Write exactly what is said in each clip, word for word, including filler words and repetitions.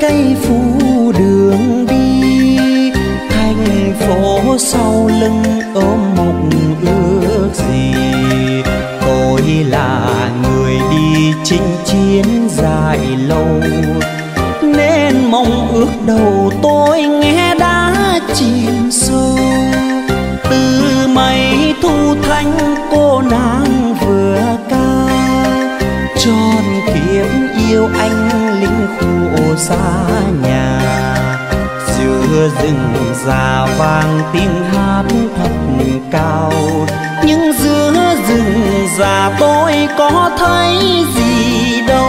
cây phủ đường đi, thành phố sau lưng ôm mộng ước gì. Tôi là người đi chinh chiến dài lâu, nên mong ước đầu tôi nghe đã chìm sâu. Từ mây thu thanh cô nàng vừa ca, tròn kiếp yêu anh lính khổ xa nhà. Giữa rừng già vang tiếng hát thật cao, nhưng giữa rừng già tôi có thấy gì đâu.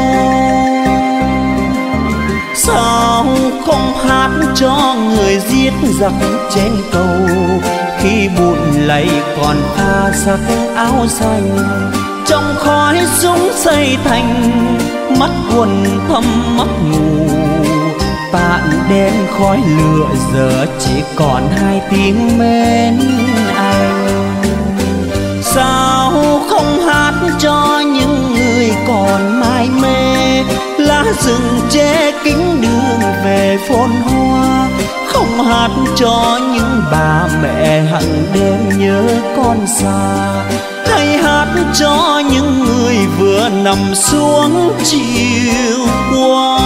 Sao không hát cho người giết giặc trên cầu, khi bụi lầy còn pha sắc áo xanh. Trong khói súng xây thành, mắt quần thâm mắt ngủ. Tàn đen khói lửa giờ chỉ còn hai tiếng mến anh. Sao không hát cho những người còn mải mê, lá rừng che kính đường về phồn hoa. Không hát cho những bà mẹ hằng đêm nhớ con xa, hay hát cho những người vừa nằm xuống chiều qua.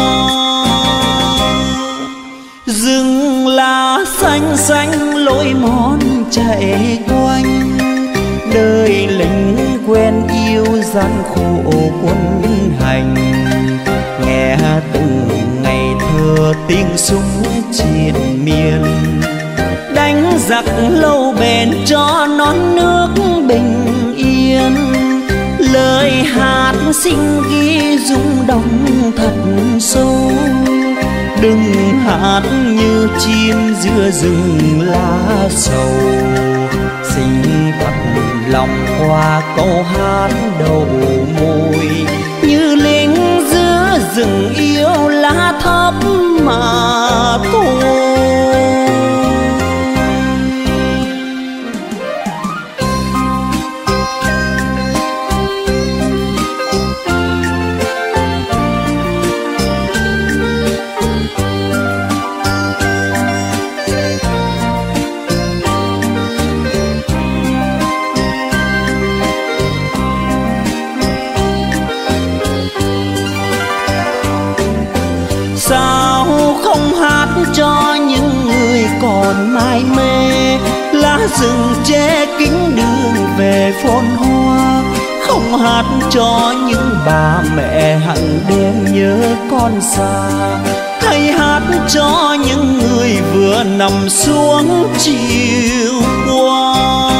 Rừng lá xanh xanh lối mòn chạy quanh, đời lính quen yêu gian khổ quân hành. Nghe từng ngày thơ tiếng súng triền miên, đánh giặc lâu bền cho non nước bình yên. Lời hát xin ghi rung động thật sâu, đừng hát như chim giữa rừng lá sầu. Xin thật lòng qua câu hát đầu môi, như lính giữa rừng yêu lá thấp mà thôi. Sao không hát cho những người còn mải mê, lá rừng che kính đường về phồn hoa. Không hát cho những bà mẹ hằng đêm nhớ con xa, hay hát cho những người vừa nằm xuống chiều qua.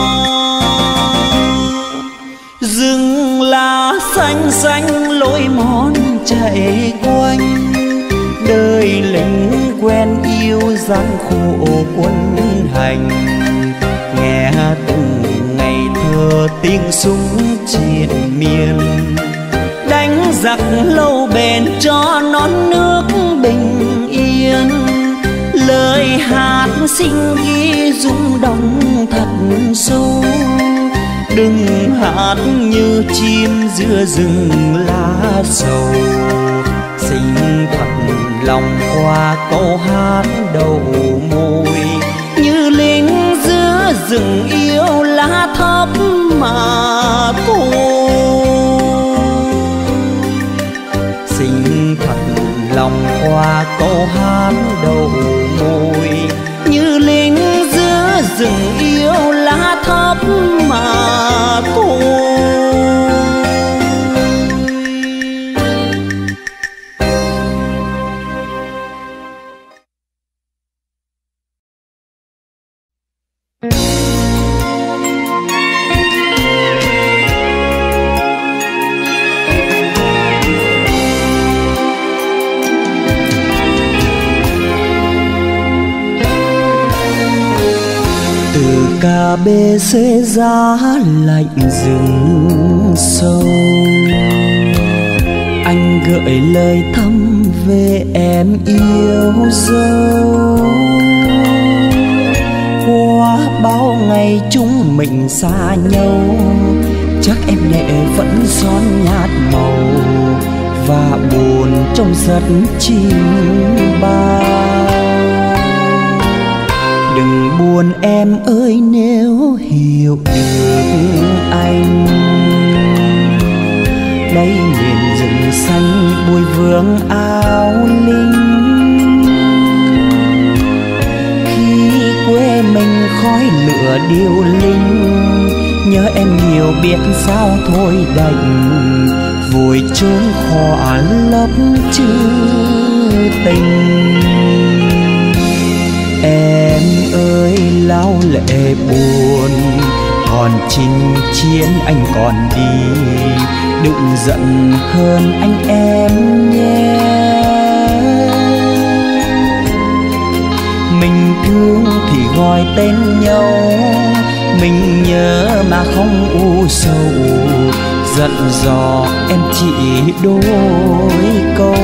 Rừng lá xanh xanh lối mòn chạy quanh, đời lính quen yêu gian khổ quân hành. Nghe từng ngày thơ tiếng súng triền miên, đánh giặc lâu bền cho non nước bình yên. Lời hát xin ghi rung động thật sâu, đừng hát như chim giữa rừng lá sầu. Xin thật lòng qua câu hát đầu môi, như lính giữa rừng yêu lá thấp mà thôi. Xin thật lòng qua câu hát đầu môi, như lính giữa rừng yêu lá thấp mà thôi. Cà bê xế giá lạnh rừng sâu, anh gợi lời thăm về em yêu dấu. Qua bao ngày chúng mình xa nhau, chắc em lệ vẫn son nhạt màu. và buồn trông rất chim bao. Đừng buồn em ơi nếu hiểu được anh, đây miền rừng xanh bụi vương áo linh. Khi quê mình khói lửa điêu linh, nhớ em nhiều biết sao thôi đành vùi chốn khỏa lấp chữ tình. Em ơi lao lệ buồn, còn chinh chiến anh còn đi, đừng giận hơn anh em nhé. Mình thương thì gọi tên nhau, mình nhớ mà không u sầu, giận dò em chỉ đôi câu.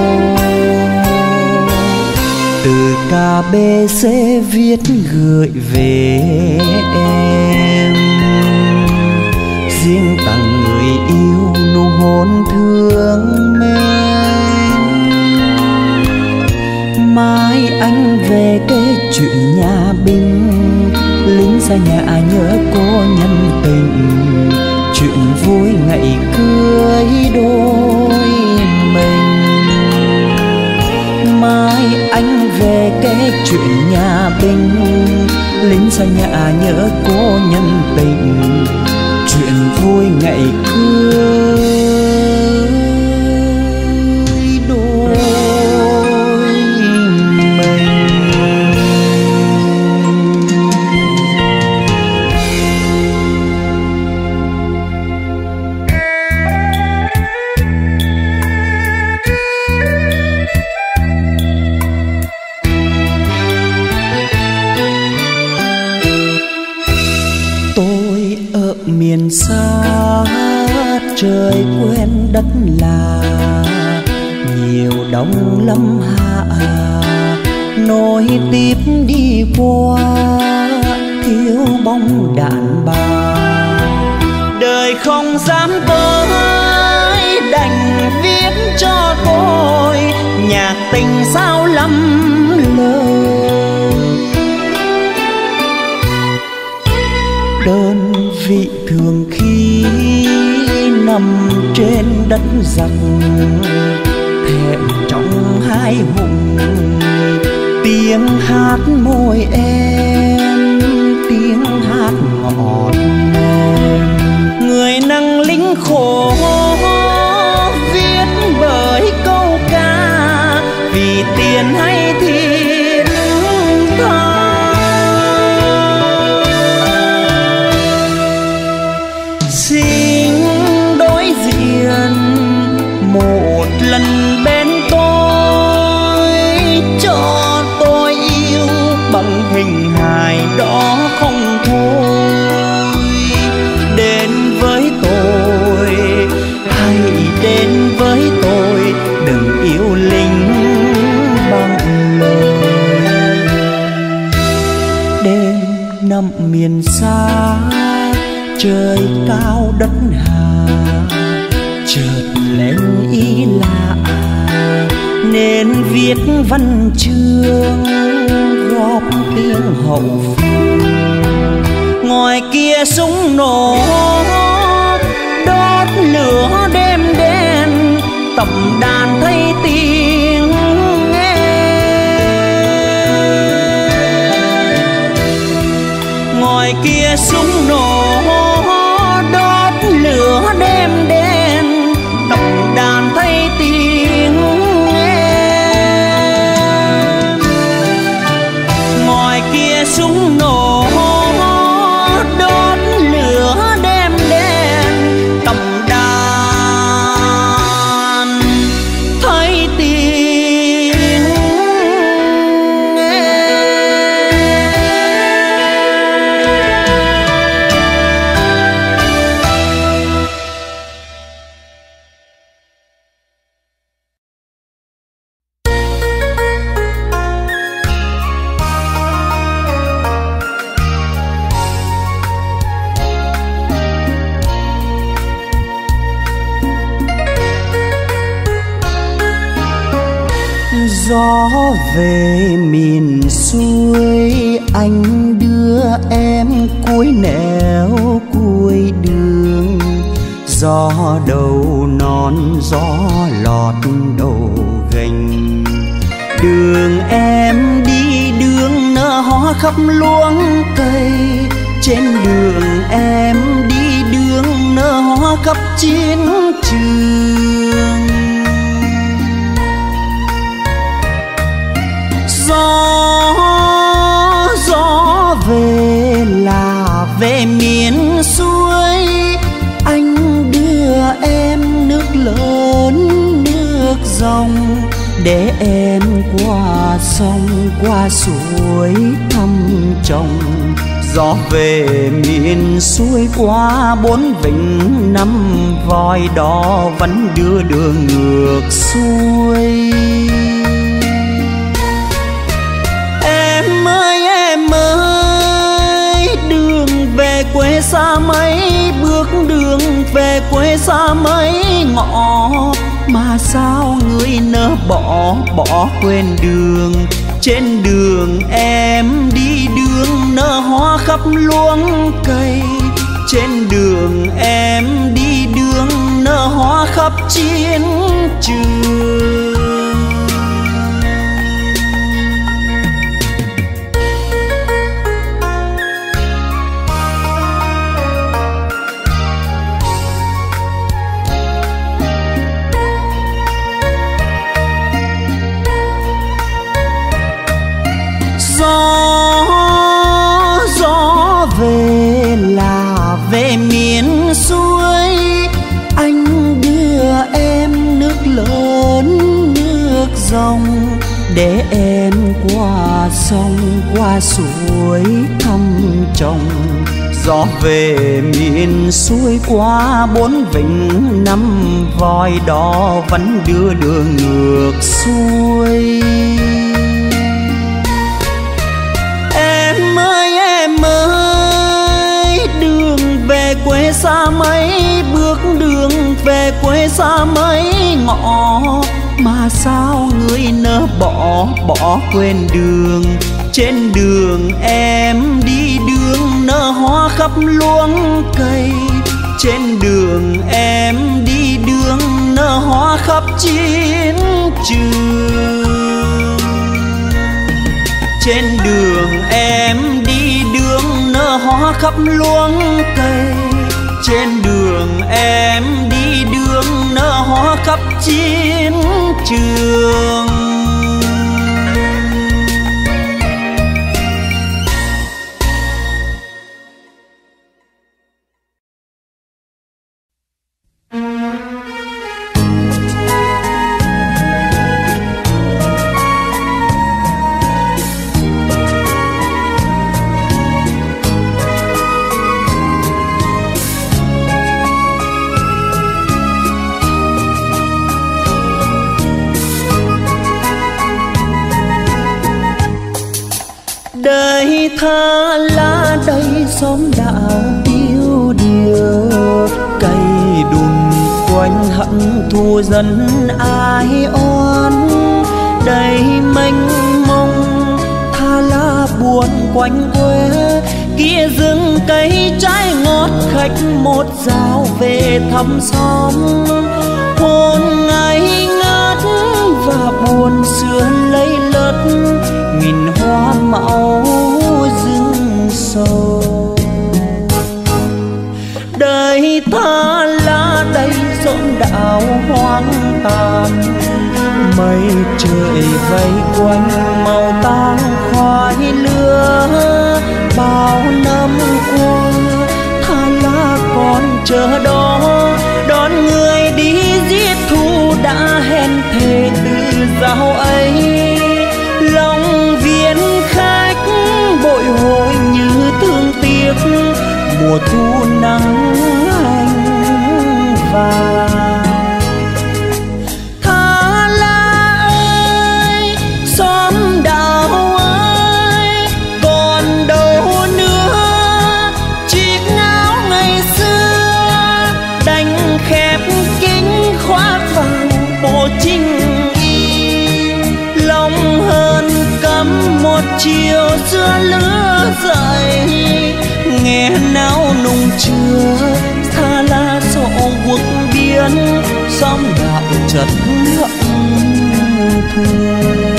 Từ ca bê xê viết gửi về em, riêng tặng người yêu nụ hôn thương mến. Mai anh về kể chuyện nhà binh, lính xa nhà nhớ cô nhân tình, chuyện vui ngày cưới đôi mình. Mai anh về kể chuyện nhà binh, lính xa nhà nhớ cô nhân tình, chuyện vui ngày cưới đôi mình. Miền xa trời quên đất là, nhiều đông lâm hạ nối tiếp đi qua, thiếu bóng đàn bà. Đời không dám tới đành viết cho tôi nhạc tình sao lắm lời. Đơn vị thường khi nằm trên đất giặc, thẹn trong hai hùng tiếng hát môi em, tiếng hát ngọt ngào. Người năng lính khổ viết bởi câu ca, vì tiền hay thiên tha. Xin đối diện một lần bên tôi, cho tôi yêu bằng hình hài đó không thôi. Đến với tôi, hãy đến với tôi, đừng yêu lính bằng lời. Đêm năm miền xa trời cao đất hà, chợt lên ý lạ nên viết văn chương góp tiếng hậu phương. Ngoài kia súng nổ đốt lửa đêm đen, tập đàn thấy tiếng nghe. Ngoài kia súng nổ đốt lửa đêm đen, tập đàn thấy tiếng nghe. Ngoài kia súng nổ đốt lửa đêm đen, tập đàn thấy tiếng nghe. Gió về miền xuôi, anh đưa em cuối nẻo cuối đường. Gió đầu non gió lọt đầu gành, đường em đi đường nở hoa khắp luống cây. Trên đường em đi đường nở hoa khắp chiến trường. Gió gió về là về miền xuôi, anh đưa em nước lớn nước dòng, để em qua sông qua suối thăm chồng. Gió về miền xuôi qua bốn vịnh năm voi, đó vẫn đưa đường ngược xuôi. Em ơi em ơi, đường về quê xa mấy, bước đường về quê xa mấy ngõ, mà sao người nỡ bỏ bỏ quên đường. Trên đường em đi đường nở hoa khắp luống cây. Trên đường em đi đường nở hoa khắp chiến trường. Gió gió về là về miền xuôi, anh đưa em nước lớn nước dòng, để em qua sông qua suối thăm chồng. Gió về miền xuôi qua bốn vịnh năm voi, đó vẫn đưa đường ngược xuôi. Em ơi em ơi, đường về quê xa mấy, bước đường về quê xa mấy ngõ, mà sao người nỡ bỏ bỏ quên đường. Trên đường em đi đường nở hoa khắp luống cây. Trên đường em đi đường nở hoa khắp chiến trường. Trên đường em đi đường nở hoa khắp luống cây. Trên đường em đi đường nở hoa khắp chiến trường. Đời tha lá đây xóm đạo tiêu điều, cây đùn quanh hận thù dân ai oan. Đầy mênh mông tha lá buồn quanh quê, kia rừng cây trái ngọt khách một dạo về thăm xóm. Hồn ngày ngát và buồn sương lấy lất, nghìn hoa màu rừng sâu. Đời tha lá đây xóm đạo hoang tàn, mây trời vây quanh màu tang khoai lứa. Bao năm qua tha lá còn chờ đó, đón người đi giết thù đã hẹn thề từ dạo ấy. Lòng viên khách bội hồi như thương tiếc, mùa thu nắng hành vàng. Tha lá ơi, xóm đạo ơi, còn đâu nữa chiếc áo ngày xưa. chiều xưa lứa dậy, nghe náo nùng chưa xa la sổ quốc biến, xóm đạo chật ngậm thua.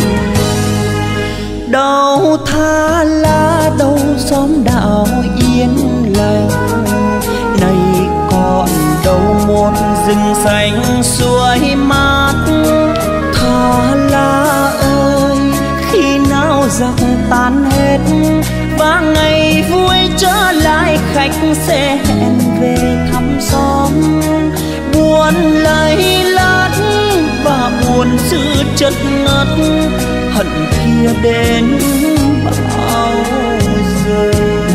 Đâu tha lá đâu xóm đạo yên lành, này còn đâu một rừng xanh suối mát. Tha lá ơi khi nào giặc tan hết, và ngày vui trở lại khách sẽ hẹn về thăm xóm. Buồn lầy lát và buồn sự chất ngất, hận kia đến bao giờ.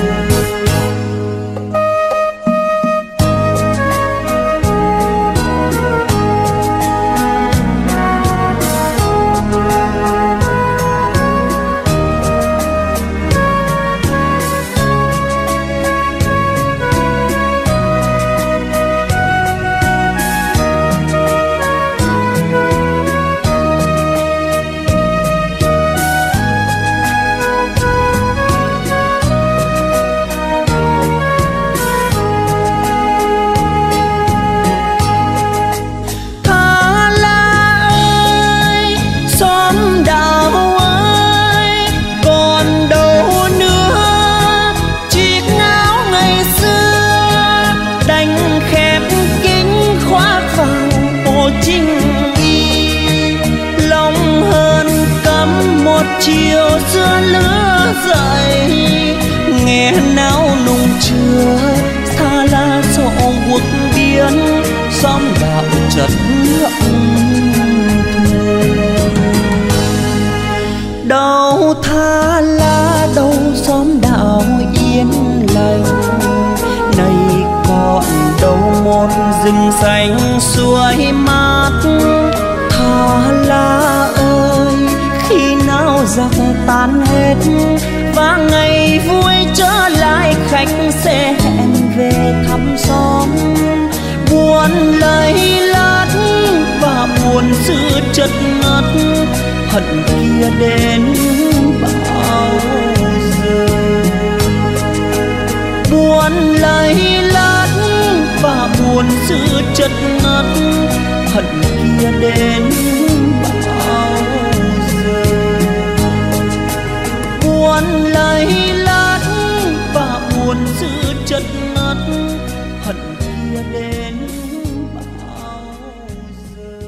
Chiều xưa lứa dậy, nghe náo nùng chưa xa la sổ quốc biến, xóm đạo chật ngậm thua. Đâu tha lá đâu xóm đạo yên lành, này còn đâu một rừng xanh suối mát. Tha lá ơi khi nào giặc tan hết, và ngày vui trở lại khách sẽ hẹn về thăm xóm. Buồn lầy lát và buồn sự chất ngất, hận kia đến bao giờ. Buồn lầy lát và buồn sự chất ngất, hận kia đến bao giờ. Buồn lầy lát và buồn sự chất ngất, hận kia đến bao giờ.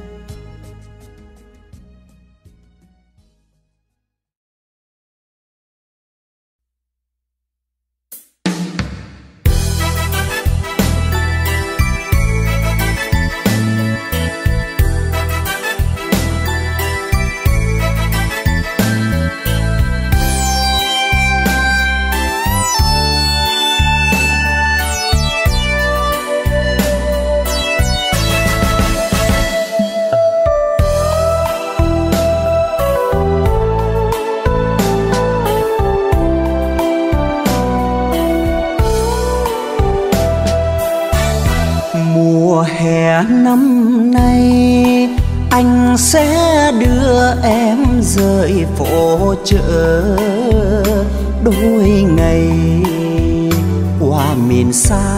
Hè năm nay anh sẽ đưa em rời phố chợ đôi ngày qua miền xa,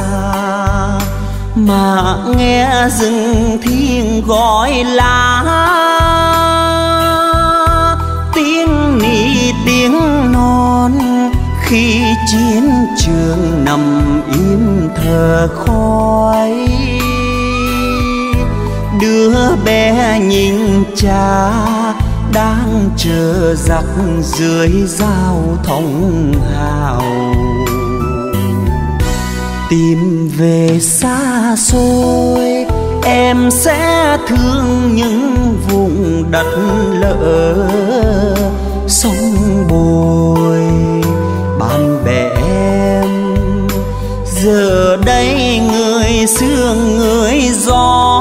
mà nghe rừng thiêng gọi lá, tiếng nỉ tiếng non khi chiến trường nằm im thở khói. Đứa bé nhìn cha đang chờ giặc dưới giao thông hào, tìm về xa xôi em sẽ thương những vùng đất lỡ sông bồi. Bạn bè em giờ đây người sương người gió,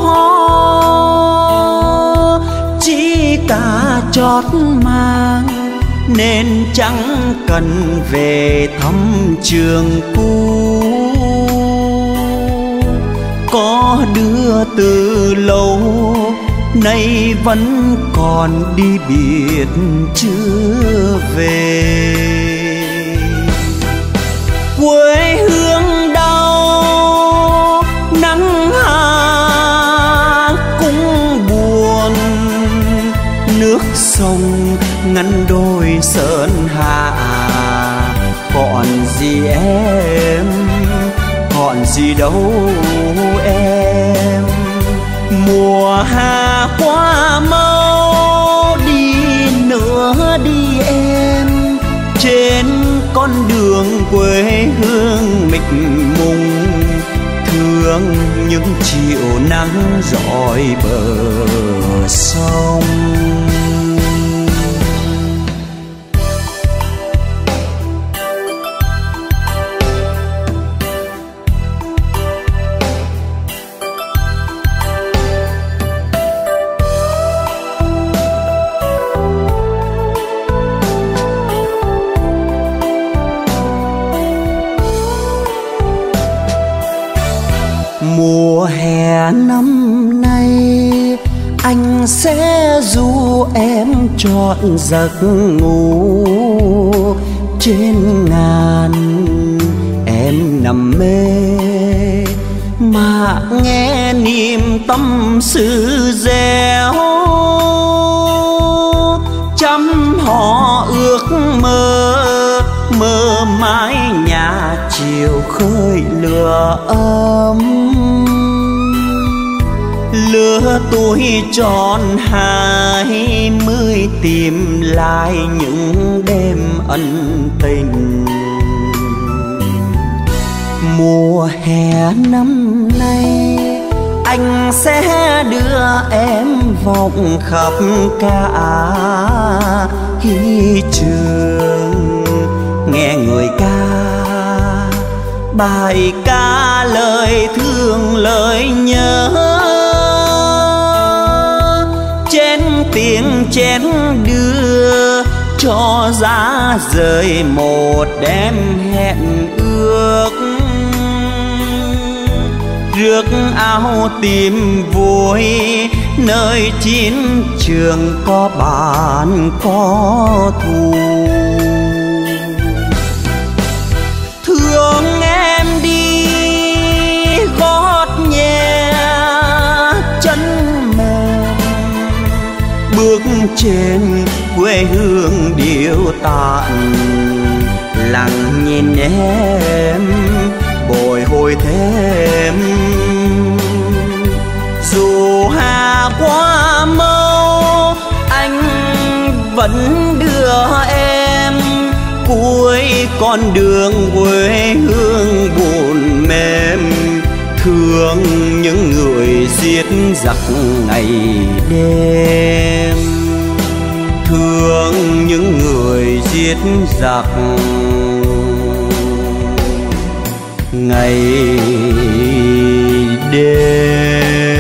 chỉ cả chót mang nên chẳng cần về thăm trường cũ. Có đứa từ lâu nay vẫn còn đi biệt chưa về. Quê hương đau nắng hà cũng buồn, nước sông ngăn đôi sơn hà. Còn gì em, còn gì đâu em. Mùa hạ qua mau, đi nữa đi em. Trên con đường quê hương mịt mùng, thương những chiều nắng rọi bờ sông. Mùa hè năm nay anh sẽ ru em trọn giấc ngủ. Trên ngàn em nằm mê mà nghe niềm tâm sự réo. Trăm họ ước mơ, mơ mãi nhà chiều khơi lửa ấm. Lứa tuổi tròn hai mươi tìm lại những đêm ân tình. Mùa hè năm nay anh sẽ đưa em vòng khắp cả hy trường. Nghe người ca bài ca lời thương lời nhớ. Chén tiếng chén đưa cho giá rời một đêm hẹn ước. Rước áo tìm vui nơi chiến trường có bạn có thù. Thương em đi gót nhẹ chân mềm, bước trên quê hương điệu tàn. Lặng nhìn em bồi hồi thêm. Dù hà qua mau anh vẫn đưa em cuối con đường quê hương buồn mềm. Thương những người giết giặc ngày đêm, thương những người giết giặc ngày đêm.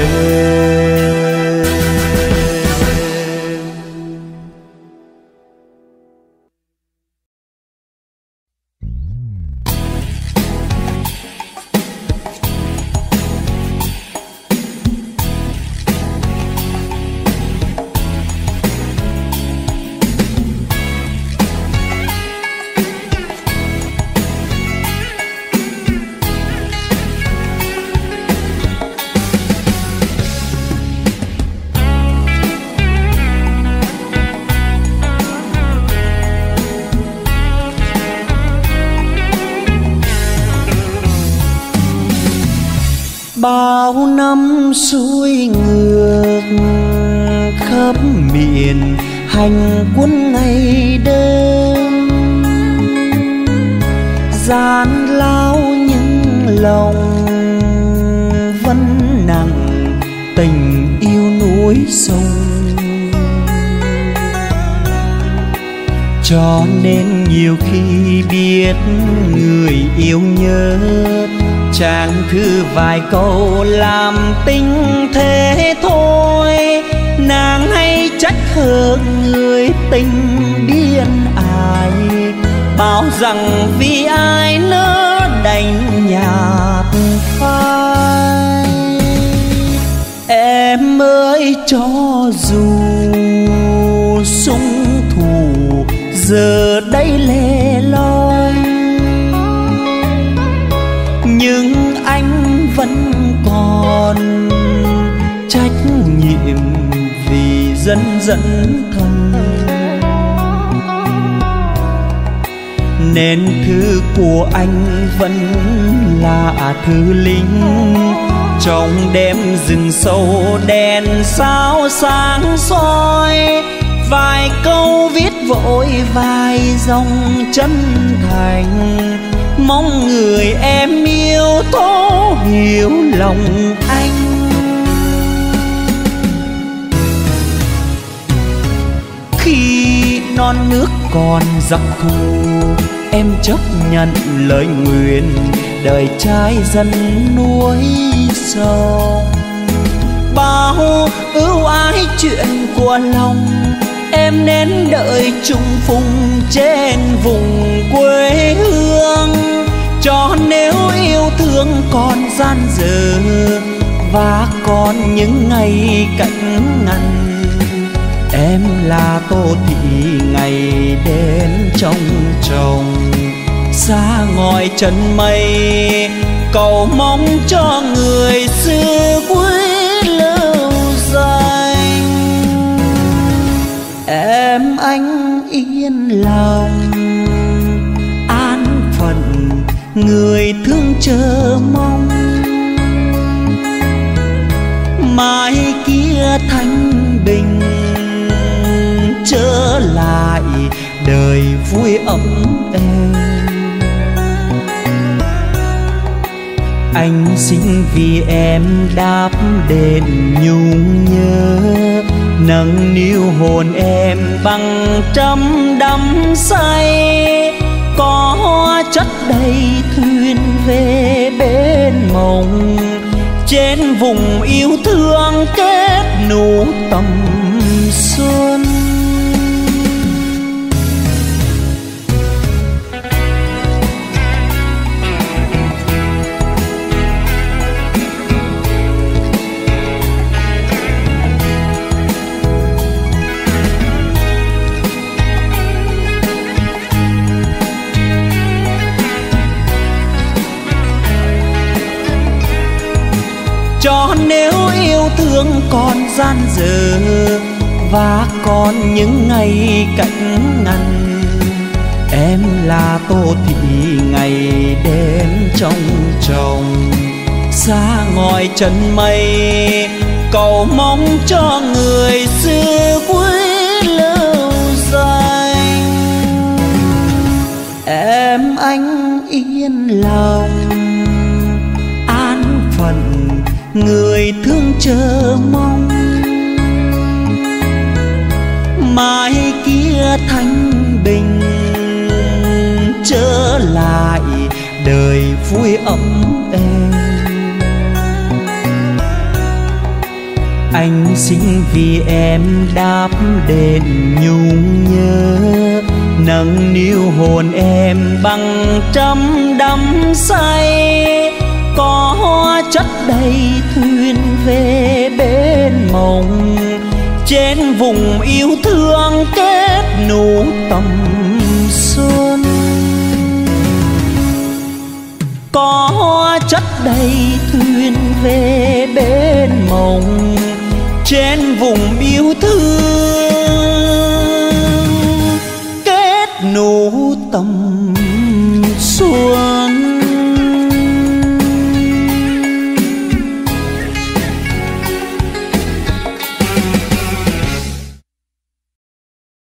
Bao năm xuôi ngược khắp miền hành quân ngày đêm. Gian lao những lòng vẫn nặng tình yêu núi sông. Cho nên nhiều khi biết người yêu nhớ, chàng thư vài câu làm tình thế thôi. Nàng hay trách hờn người tình điên ai, bảo rằng vì ai nỡ đành nhạt phai. Em ơi ơi cho dù sung thủ giờ đây lẻ loi, nhưng anh vẫn còn trách nhiệm vì dân dẫn thân. Nên thư của anh vẫn là thư lính trong đêm rừng sâu đèn sao sáng soi, vài câu viết vội vài dòng chân thành, mong người em yêu thấu hiểu lòng anh. Khi non nước còn giặc thù, em chấp nhận lời nguyện đời trai dân núi sâu. Bao ưu ái chuyện của lòng em nên đợi trùng phùng trên vùng quê hương. Cho nếu yêu thương còn gian dở và còn những ngày cạnh ngăn, em là Tô Thị ngày đêm trong chồng xa ngòi chân mây, cầu mong cho người xưa quý lâu danh. Em anh yên lòng an phận người thương chờ mong, mai kia thanh bình trở lại đời vui ấm êm. Anh xin vì em đáp đền nhung nhớ, nâng niu hồn em bằng trăm đắm say. Có hoa chất đầy thuyền về bên mộng, trên vùng yêu thương kết nụ tầm xuân. Cho nếu yêu thương còn gian dở và còn những ngày cạnh ngăn, em là Tô Thị ngày đêm trong chồng xa ngòi chân mây, cầu mong cho người xưa quý lâu danh. Em anh yên lòng an phận người thương chờ mong, mai kia thanh bình trở lại đời vui ấm êm. Anh xin vì em đáp đền nhung nhớ, nâng niu hồn em bằng trăm đắm say. Có hoa chất đầy thuyền về bên mộng, trên vùng yêu thương kết nụ tầm xuân. Có hoa chất đầy thuyền về bên mộng, trên vùng yêu thương